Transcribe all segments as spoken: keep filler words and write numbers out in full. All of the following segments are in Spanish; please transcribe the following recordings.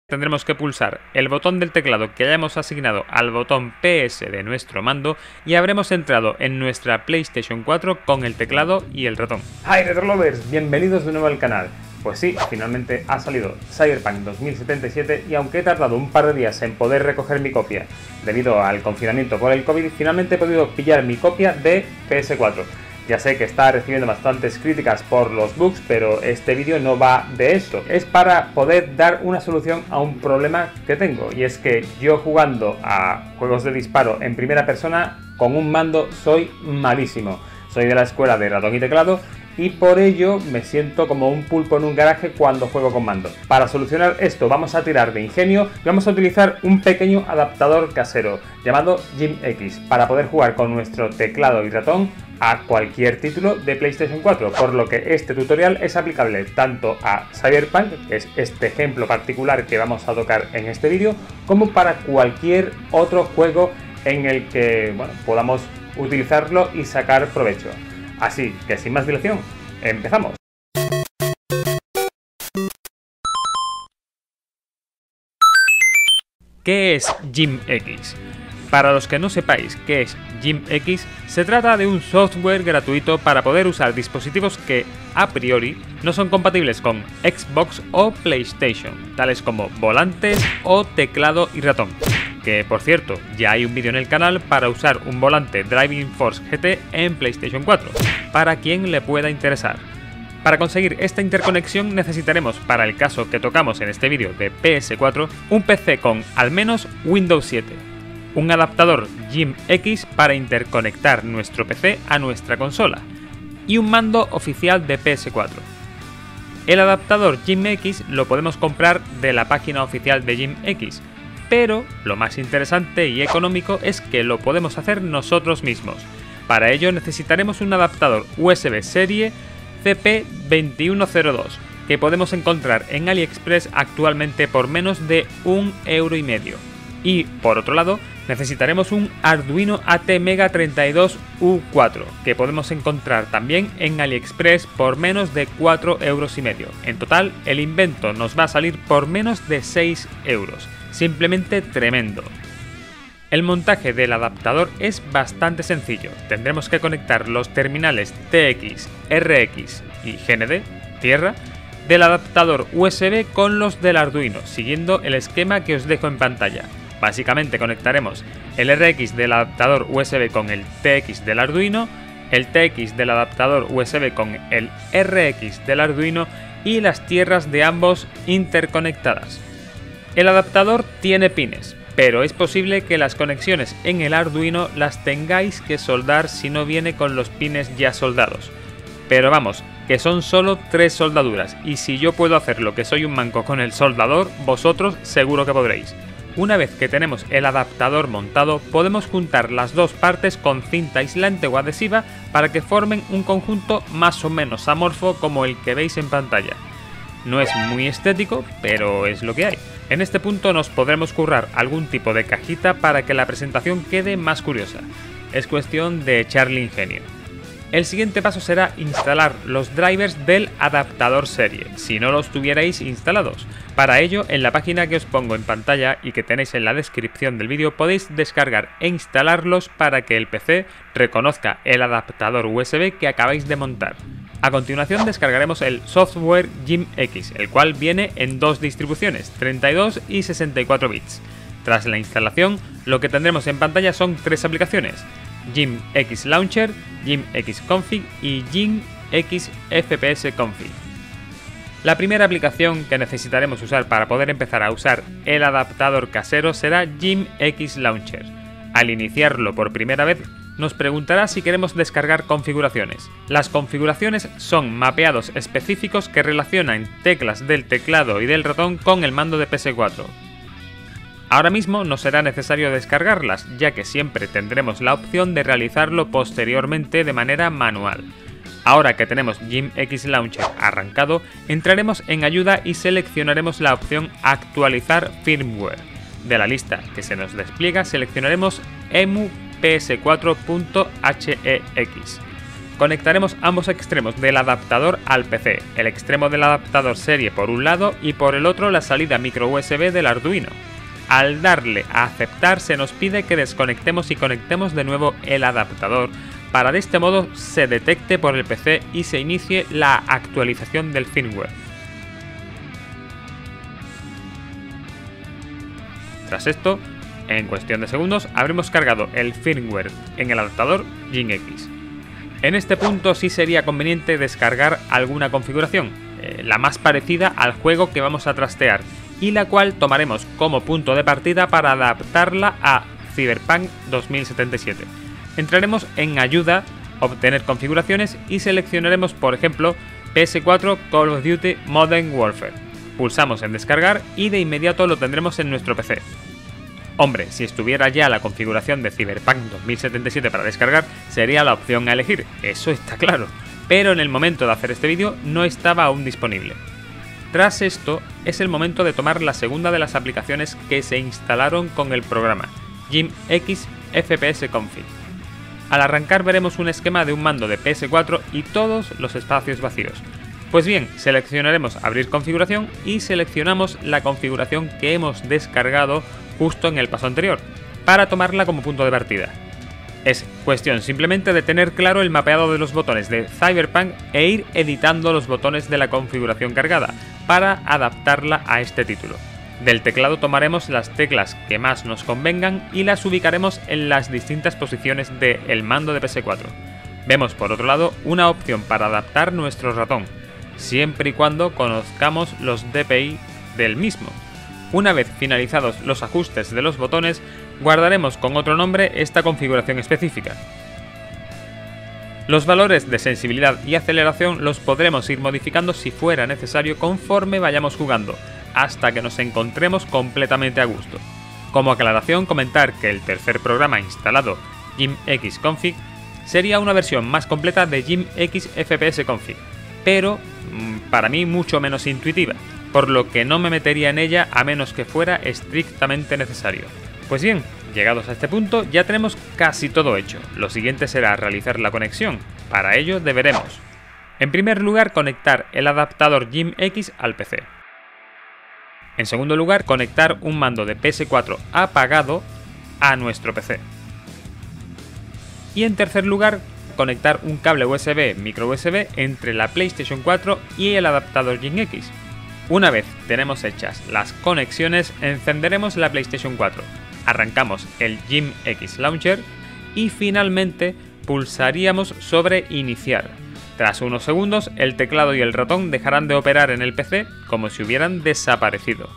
tendremos que pulsar el botón del teclado que hayamos asignado al botón P S de nuestro mando y habremos entrado en nuestra PlayStation cuatro con el teclado y el ratón. ¡Hi Retrolovers! Bienvenidos de nuevo al canal. Pues sí, finalmente ha salido Cyberpunk dos mil setenta y siete y aunque he tardado un par de días en poder recoger mi copia debido al confinamiento por el COVID, finalmente he podido pillar mi copia de P S cuatro. Ya sé que está recibiendo bastantes críticas por los bugs, pero este vídeo no va de eso. Es para poder dar una solución a un problema que tengo. Y es que yo jugando a juegos de disparo en primera persona con un mando soy malísimo. Soy de la escuela de ratón y teclado y por ello me siento como un pulpo en un garaje cuando juego con mando. Para solucionar esto vamos a tirar de ingenio y vamos a utilizar un pequeño adaptador casero llamado JimX para poder jugar con nuestro teclado y ratón a cualquier título de PlayStation cuatro, por lo que este tutorial es aplicable tanto a Cyberpunk, que es este ejemplo particular que vamos a tocar en este vídeo, como para cualquier otro juego en el que bueno, podamos utilizarlo y sacar provecho. Así que sin más dilación, empezamos. ¿Qué es JimX? Para los que no sepáis qué es JimX, se trata de un software gratuito para poder usar dispositivos que, a priori, no son compatibles con Xbox o PlayStation, tales como volantes o teclado y ratón. Que, por cierto, ya hay un vídeo en el canal para usar un volante Driving Force G T en PlayStation cuatro, para quien le pueda interesar. Para conseguir esta interconexión necesitaremos, para el caso que tocamos en este vídeo de P S cuatro, un P C con al menos Windows siete. Un adaptador JimX para interconectar nuestro P C a nuestra consola y un mando oficial de P S cuatro. El adaptador JimX lo podemos comprar de la página oficial de JimX, pero lo más interesante y económico es que lo podemos hacer nosotros mismos. Para ello necesitaremos un adaptador U S B serie C P veintiuno cero dos que podemos encontrar en AliExpress actualmente por menos de un euro y medio. Y, por otro lado, necesitaremos un Arduino A T Mega treinta y dos U cuatro, que podemos encontrar también en AliExpress por menos de cuatro euros y medio. En total, el invento nos va a salir por menos de seis euros. Simplemente tremendo. El montaje del adaptador es bastante sencillo. Tendremos que conectar los terminales T X, R X y G N D, tierra, del adaptador U S B con los del Arduino, siguiendo el esquema que os dejo en pantalla. Básicamente conectaremos el R X del adaptador U S B con el T X del Arduino, el T X del adaptador U S B con el R X del Arduino y las tierras de ambos interconectadas. El adaptador tiene pines, pero es posible que las conexiones en el Arduino las tengáis que soldar si no viene con los pines ya soldados. Pero vamos, que son solo tres soldaduras y si yo puedo hacer lo que soy un manco con el soldador, vosotros seguro que podréis. Una vez que tenemos el adaptador montado, podemos juntar las dos partes con cinta aislante o adhesiva para que formen un conjunto más o menos amorfo como el que veis en pantalla. No es muy estético, pero es lo que hay. En este punto nos podremos currar algún tipo de cajita para que la presentación quede más curiosa. Es cuestión de echarle ingenio. El siguiente paso será instalar los drivers del adaptador serie, si no los tuvierais instalados. Para ello, en la página que os pongo en pantalla y que tenéis en la descripción del vídeo, podéis descargar e instalarlos para que el P C reconozca el adaptador U S B que acabáis de montar. A continuación descargaremos el software JimX, el cual viene en dos distribuciones, treinta y dos y sesenta y cuatro bits. Tras la instalación, lo que tendremos en pantalla son tres aplicaciones: JimX Launcher, JimX Config y JimX F P S Config. La primera aplicación que necesitaremos usar para poder empezar a usar el adaptador casero será JimX Launcher. Al iniciarlo por primera vez, nos preguntará si queremos descargar configuraciones. Las configuraciones son mapeados específicos que relacionan teclas del teclado y del ratón con el mando de P S cuatro. Ahora mismo no será necesario descargarlas, ya que siempre tendremos la opción de realizarlo posteriormente de manera manual. Ahora que tenemos JimX Launcher arrancado, entraremos en ayuda y seleccionaremos la opción Actualizar firmware. De la lista que se nos despliega seleccionaremos emu P S cuatro punto H E X. conectaremos ambos extremos del adaptador al P C, el extremo del adaptador serie por un lado y por el otro la salida micro U S B del Arduino. Al darle a aceptar se nos pide que desconectemos y conectemos de nuevo el adaptador para de este modo se detecte por el P C y se inicie la actualización del firmware. Tras esto, en cuestión de segundos habremos cargado el firmware en el adaptador JimX. En este punto sí sería conveniente descargar alguna configuración, eh, la más parecida al juego que vamos a trastear y la cual tomaremos como punto de partida para adaptarla a Cyberpunk dos mil setenta y siete. Entraremos en ayuda, obtener configuraciones y seleccionaremos por ejemplo P S cuatro Call of Duty Modern Warfare. Pulsamos en descargar y de inmediato lo tendremos en nuestro P C. Hombre, si estuviera ya la configuración de Cyberpunk dos mil setenta y siete para descargar, sería la opción a elegir, eso está claro, pero en el momento de hacer este vídeo no estaba aún disponible. Tras esto, es el momento de tomar la segunda de las aplicaciones que se instalaron con el programa, JimX F P S Config. Al arrancar veremos un esquema de un mando de P S cuatro y todos los espacios vacíos. Pues bien, seleccionaremos abrir configuración y seleccionamos la configuración que hemos descargado justo en el paso anterior, para tomarla como punto de partida. Es cuestión simplemente de tener claro el mapeado de los botones de Cyberpunk e ir editando los botones de la configuración cargada, para adaptarla a este título. Del teclado tomaremos las teclas que más nos convengan y las ubicaremos en las distintas posiciones del mando de P S cuatro. Vemos por otro lado una opción para adaptar nuestro ratón, siempre y cuando conozcamos los D P I del mismo. Una vez finalizados los ajustes de los botones, guardaremos con otro nombre esta configuración específica. Los valores de sensibilidad y aceleración los podremos ir modificando si fuera necesario conforme vayamos jugando, hasta que nos encontremos completamente a gusto. Como aclaración, comentar que el tercer programa instalado, JimX Config, sería una versión más completa de JimX F P S Config, pero para mí mucho menos intuitiva, por lo que no me metería en ella a menos que fuera estrictamente necesario. Pues bien, llegados a este punto ya tenemos casi todo hecho, lo siguiente será realizar la conexión. Para ello deberemos, en primer lugar, conectar el adaptador JimX al P C. En segundo lugar, conectar un mando de P S cuatro apagado a nuestro P C. Y en tercer lugar, conectar un cable U S B micro U S B entre la PlayStation cuatro y el adaptador JimX. Una vez tenemos hechas las conexiones, encenderemos la PlayStation cuatro, arrancamos el JimX Launcher y finalmente pulsaríamos sobre iniciar. Tras unos segundos, el teclado y el ratón dejarán de operar en el P C como si hubieran desaparecido.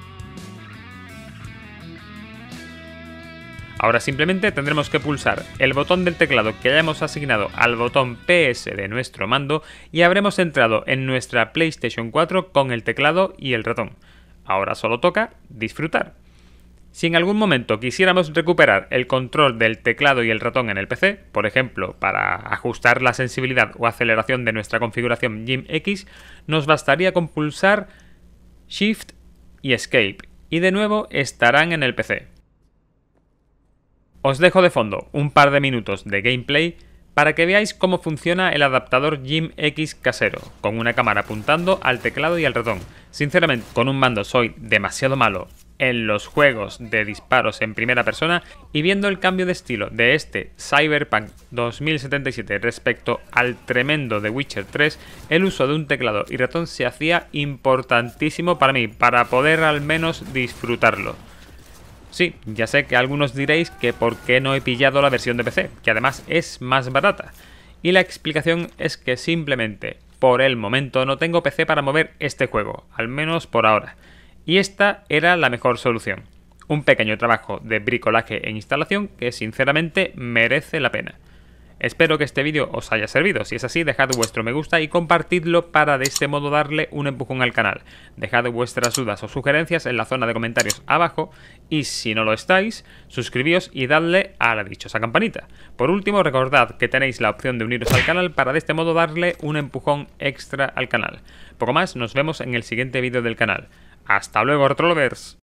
Ahora simplemente tendremos que pulsar el botón del teclado que hayamos asignado al botón P S de nuestro mando y habremos entrado en nuestra PlayStation cuatro con el teclado y el ratón. Ahora solo toca disfrutar. Si en algún momento quisiéramos recuperar el control del teclado y el ratón en el P C, por ejemplo, para ajustar la sensibilidad o aceleración de nuestra configuración JimX, nos bastaría con pulsar Shift y Escape, y de nuevo estarán en el P C. Os dejo de fondo un par de minutos de gameplay para que veáis cómo funciona el adaptador JimX casero, con una cámara apuntando al teclado y al ratón. Sinceramente, con un mando soy demasiado malo en los juegos de disparos en primera persona, y viendo el cambio de estilo de este Cyberpunk dos mil setenta y siete respecto al tremendo The Witcher tres, el uso de un teclado y ratón se hacía importantísimo para mí, para poder al menos disfrutarlo. Sí, ya sé que algunos diréis que por qué no he pillado la versión de P C, que además es más barata. Y la explicación es que simplemente, por el momento, no tengo P C para mover este juego, al menos por ahora. Y esta era la mejor solución. Un pequeño trabajo de bricolaje e instalación que sinceramente merece la pena. Espero que este vídeo os haya servido. Si es así, dejad vuestro me gusta y compartidlo para de este modo darle un empujón al canal. Dejad vuestras dudas o sugerencias en la zona de comentarios abajo y si no lo estáis, suscribíos y dadle a la dichosa campanita. Por último, recordad que tenéis la opción de uniros al canal para de este modo darle un empujón extra al canal. Poco más, nos vemos en el siguiente vídeo del canal. ¡Hasta luego, Retrolovers!